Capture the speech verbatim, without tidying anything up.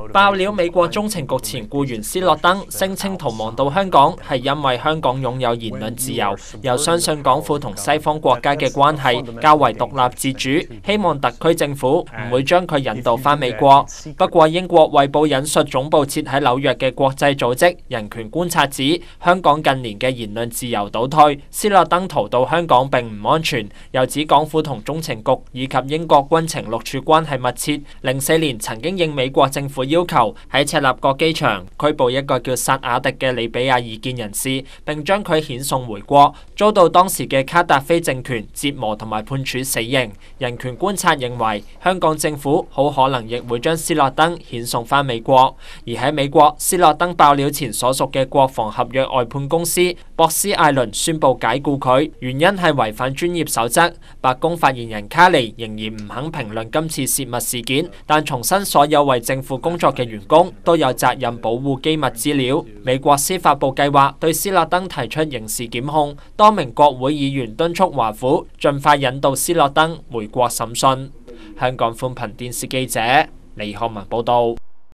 爆料美國中情局前僱員斯諾登聲稱逃亡到香港係因為香港擁有言論自由，又相信港府同西方國家嘅關係較為獨立自主，希望特區政府唔會將佢引渡返美國。不過英國衛報引述總部設喺紐約嘅國際組織人權觀察指，香港近年嘅言論自由倒退，斯諾登逃到香港並唔安全。又指港府同中情局以及英國軍情六處關係密切，零四年曾經應美國政府要求喺赤鱲角機場拘捕一個叫薩瓦迪嘅利比亞異見人士，並將佢遣送回國，遭到當時嘅卡達菲政權折磨同埋判處死刑。人權觀察認為，香港政府好可能亦會將斯諾登遣送返美國。而喺美國，斯諾登爆料前所屬嘅國防合約外判公司博斯艾倫宣布解僱佢，原因係違反專業守則。白宮發言人卡尼仍然唔肯評論今次泄密事件，但重申所有為政府工作嘅員工都有責任保護機密資料。美國司法部計劃對斯諾登提出刑事檢控，多名國會議員敦促華府盡快引渡斯諾登回國審訊。香港寬頻電視記者李漢文報道。